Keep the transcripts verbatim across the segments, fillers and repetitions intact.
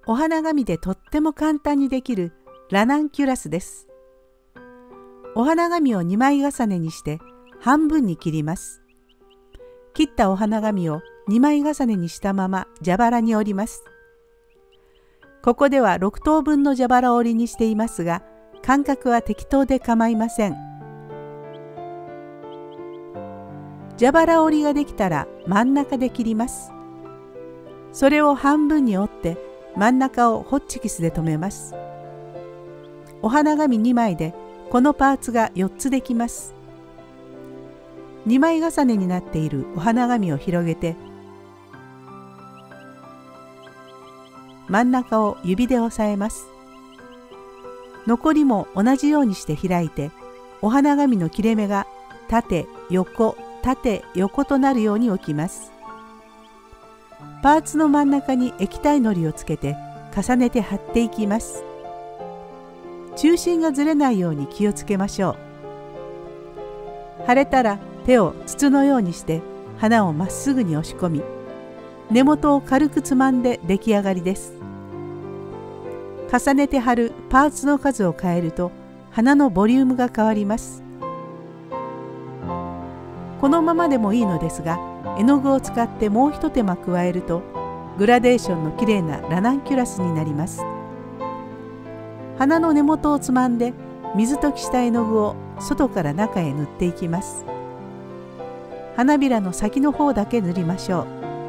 お花紙でとっても簡単にできるラナンキュラスです。お花紙をにまい重ねにして半分に切ります。切ったお花紙をにまい重ねにしたまま蛇腹に折ります。ここではろく等分の蛇腹折りにしていますが、間隔は適当で構いません。蛇腹折りができたら真ん中で切ります。それを半分に折って真ん中をホッチキスで留めます。お花紙にまいでこのパーツがよっつできます。にまい重ねになっているお花紙を広げて、真ん中を指で押さえます。残りも同じようにして開いて、お花紙の切れ目が縦横縦横となるように置きます。パーツの真ん中に液体のりをつけて重ねて貼っていきます。中心がずれないように気をつけましょう。貼れたら手を筒のようにして花をまっすぐに押し込み、根元を軽くつまんで出来上がりです。重ねて貼るパーツの数を変えると花のボリュームが変わります。このままでもいいのですが、絵の具を使ってもう一手間加えるとグラデーションのきれいなラナンキュラスになります。花の根元をつまんで水溶きした絵の具を外から中へ塗っていきます。花びらの先の方だけ塗りましょう。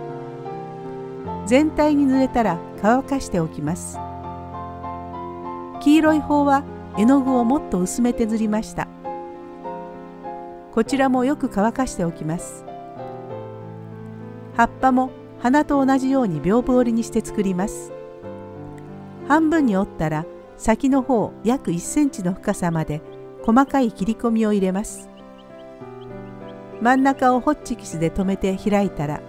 全体に塗れたら乾かしておきます。黄色い方は絵の具をもっと薄めて塗りました。こちらもよく乾かしておきます。葉っぱも花と同じように屏風折りにして作ります。半分に折ったら先の方約いっセンチの深さまで細かい切り込みを入れます。真ん中をホッチキスで留めて開いたら、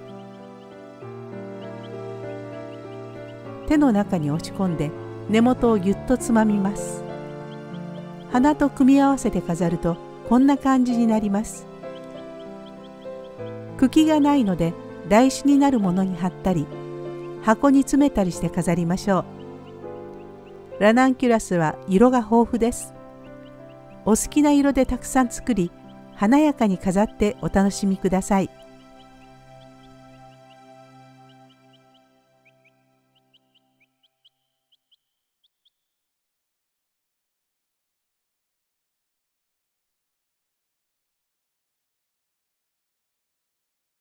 手の中に押し込んで根元をぎゅっとつまみます。花と組み合わせて飾るとこんな感じになります。茎がないので台紙になるものに貼ったり箱に詰めたりして飾りましょう。ラナンキュラスは色が豊富です。お好きな色でたくさん作り、華やかに飾ってお楽しみください。